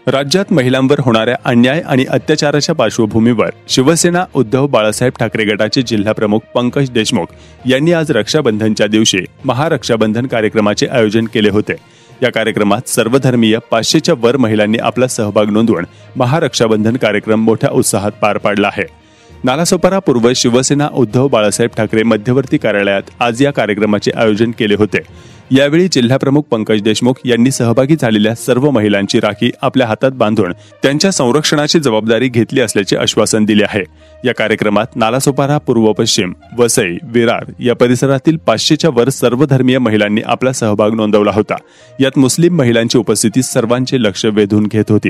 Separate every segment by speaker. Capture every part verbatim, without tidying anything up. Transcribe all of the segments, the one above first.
Speaker 1: राज्यात महिलांवर होणाऱ्या अन्याय आणि अत्याचाराच्या पार्श्वभूमीवर शिवसेना उद्धव बाळासाहेब ठाकरे गटाचे जिल्हाप्रमुख पंकज देशमुख यांनी आज रक्षाबंधनच्या दिवशी महारक्षाबंधन कार्यक्रमाचे आयोजन केले होते। या कार्यक्रमात सर्वधर्मीय पाचशेच्या वर महिलांनी आपला सहभाग नोंदवून महारक्षाबंधन कार्यक्रम मोठ्या उत्साहात पार पाडला आहे। नालासोपारा पूर्व शिवसेना उद्धव बाळासाहेब ठाकरे मध्यवर्ती कार्यालयात आज या कार्यक्रमाचे आयोजन केले होते। यावेळी जिल्हाप्रमुख पंकज देशमुख यांनी सहभागी झालेल्या सर्व महिलांची राखी आपल्या हातात बांधून त्यांच्या संरक्षणाची जबाबदारी घेतली असल्याचे आश्वासन दिले आहे। या कार्यक्रमात नालासोपारा पूर्व पश्चिम वसई विरार या परिसरातील पाचशेच्या वर सर्वधर्मीय महिलांनी आपला सहभाग नोंदवला होता। यात मुस्लिम महिलांची उपस्थिती सर्वांचे लक्ष वेधून घेत होती।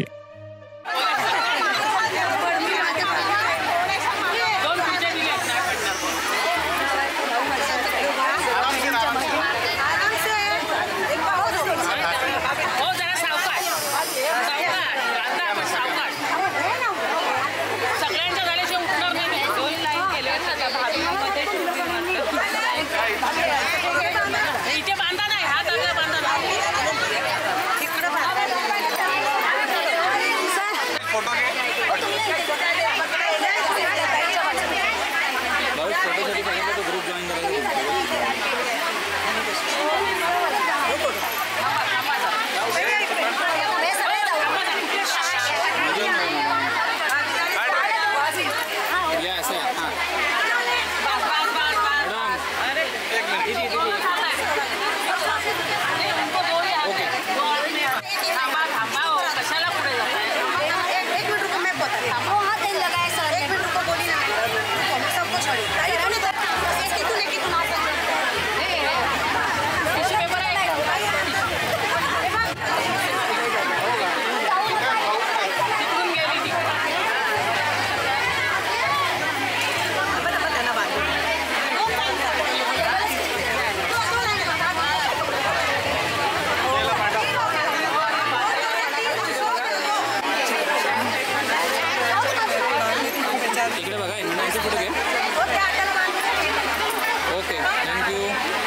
Speaker 2: इकडे बघा, इन्नांचे फोटो घे। Okay, thank you.